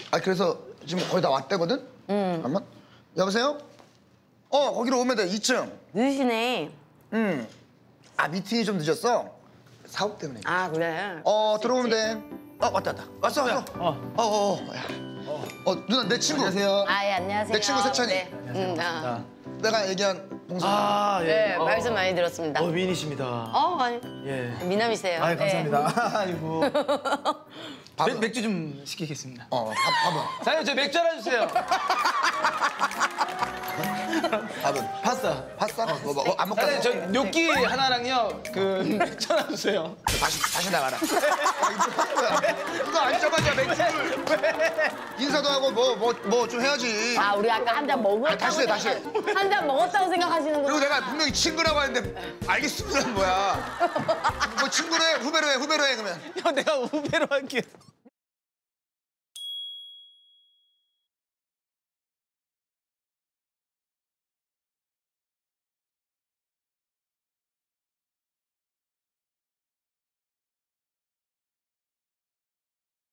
아 그래서 지금 거의 다 왔대거든? 잠깐만. 여보세요? 거기로 오면 돼. 2층. 늦으시네. 아 미팅이 좀 늦었어? 사업 때문에. 아 그래. 들어오면 돼. 왔다. 왔어. 야. 누나 내 친구. 안녕하세요. 아 예 안녕하세요. 내 친구 세찬이. 네. 내가 얘기한 동생. 네, 말씀 많이 들었습니다. 미인이십니다. 아니. 예. 미남이세요. 아유, 감사합니다. 아이고. 밥은? 맥주 좀 시키겠습니다. 밥은? 사장님, 저 맥주 하나 주세요. 밥은? 파스타. 파스타? 안 먹고 사장님, 저 뇨끼 하나랑요, 맥주 하나 주세요. 다시 나가라. 누가 앉자마자 맥주를. 인사도 하고 뭐 좀 해야지. 아 우리 아까 한 잔 먹었다고. 다시 해. 한 잔 먹었다고 생각하시는구나. 그리고 내가 분명히 친구라고 했는데 알겠습니다 뭐야. 뭐 친구로 해 후배로 해 그러면. 형, 내가 우배로 할게요.